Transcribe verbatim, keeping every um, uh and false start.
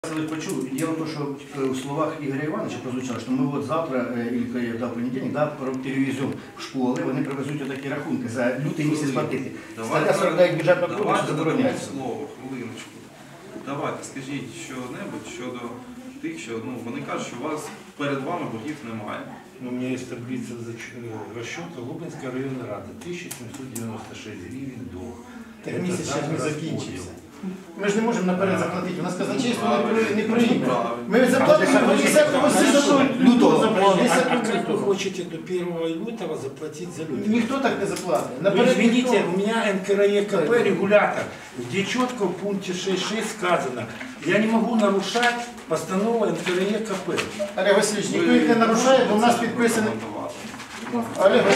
Вы почули. Дело в том, что в словах Игоря Ивановича прозвучало, что мы вот завтра, или да, в понедельник, да, перевезем в школи, вони привезуть отакі рахунки за лютий місяць платити. Стаття сорок дев'ять бюджетного кодексу забороняється. Слово, хвилиночку. Давайте, скажіть що-небудь щодо тих, що ну, вони кажуть, що у вас перед вами боргів немає. У меня есть таблица расчета Лубенской районной рады, тысяча семьсот девяносто шесть гривен долг. Так місяць ще не закінчився. Ми ж не можемо наперед заплатити, у нас казначейство не прийме. Ми заплатимо десятого лютого заплатимо. А как вы хотите до первого лютого заплатить за лютого? Ніхто так не заплатить. Вы извините, у меня эн ка эр е ка пэ регулятор, где четко в пункте шесть точка шесть сказано, я не могу нарушать постанову эн ка эр е ка пэ. Олег Васильович, ніхто їх не нарушає, бо у нас підписано. Олег